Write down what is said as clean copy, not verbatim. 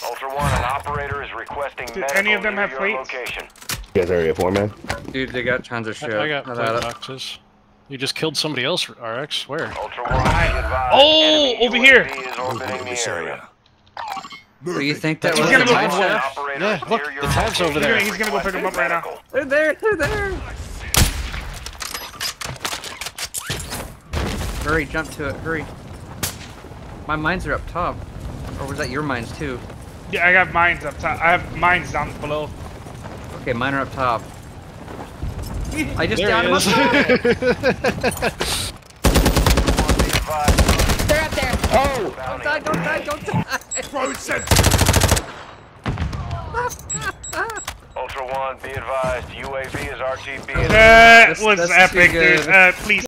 Ultra One, an operator is requesting medical any of them near have your plates? location. You guys area 4, man? Dude, they got tons of shit. I got How plate about it? boxes. You just killed somebody else, RX. Where? Ultra One, be advised, Oh, enemy over here. UAV is orbiting the area. Do you think that He's was gonna a go time for shift? it. Operator Yeah, is look, near your the tab's over location. there. He's gonna go pick him up right now. They're there, they're there! Hurry, jump to it, hurry. My mines are up top. Or was that your mines too? Yeah, I got mines up top. I have mines down below. Okay, mine are up top. I just There downed he him is. They're up there! Oh! Don't die, don't die, don't die! Ultra One, be advised, UAV is RTB. That That's was too epic, good. dude. Please.